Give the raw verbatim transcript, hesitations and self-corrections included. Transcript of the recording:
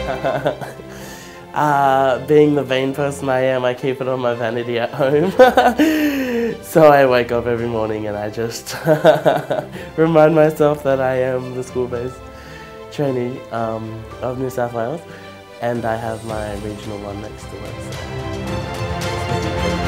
uh, being the vain person I am, I keep it on my vanity at home. So I wake up every morning and I just remind myself that I am the school-based trainee um, of New South Wales, and I have my regional one next to it. So.